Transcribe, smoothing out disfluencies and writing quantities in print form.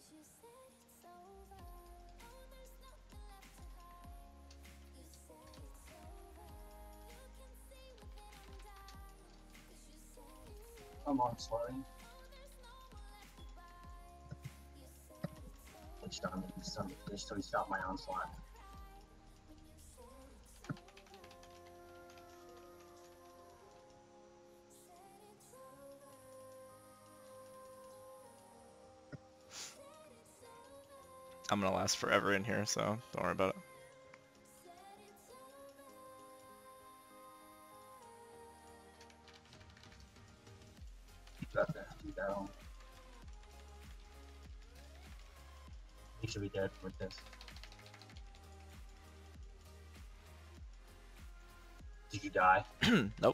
Come on, Slurry. Which time somebody stop my onslaught. I'm gonna last forever in here, so don't worry about it. Got that. Keep that on. He should be dead with this. Did you die? Nope.